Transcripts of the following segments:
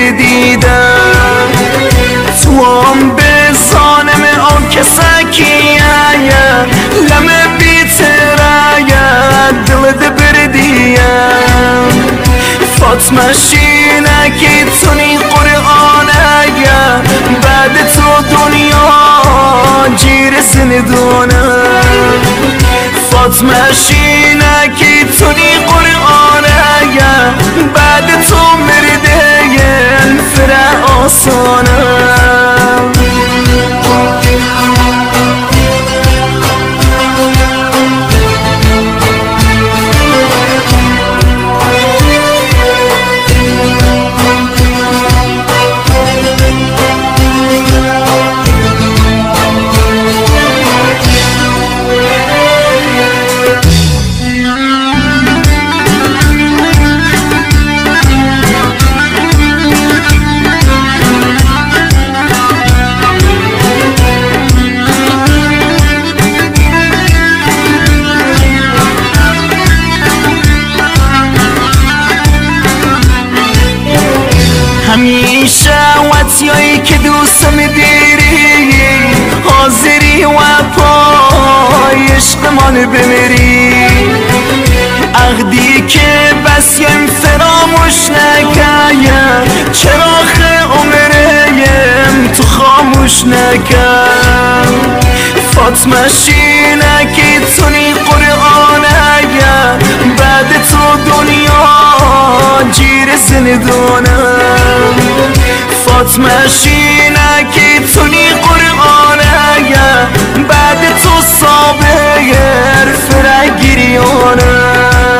دیدم توام به ظالم آن کسکیه لم بیتره دل دبردیم فاطمه شینکی تونی قرآنه بعد تو دنیا جیر زندونه فاطمه شینکی تونی قرآنه بعد تو مرده فره آسانه همیشه وطیایی که دوستم دیری حاضری و پای عشقمان بمیری عقدی که بس یم فراموش نکیم چراغ عمریم تو خاموش نکم فاطمه شینکی تونی قرآنه بعد تو دنیا جیر زندونم فاطمه شینکی تونی قرآنه بعد تو صابر فرگیریانم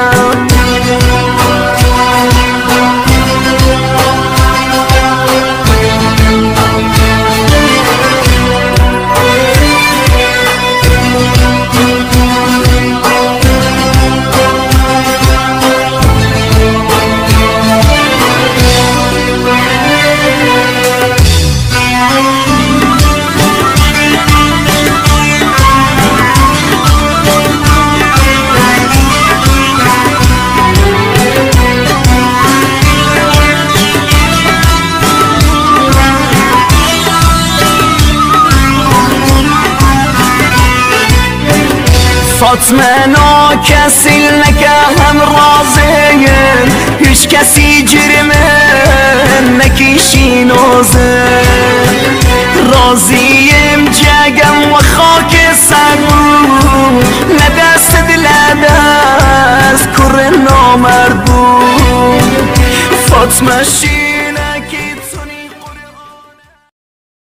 فاطمه نا کسی نکه هم رازه هیچ کسی جرمه نکیشی نازه راضیم جگم و خاک سرمون لدست دلدست کر نامرد بود فاطمه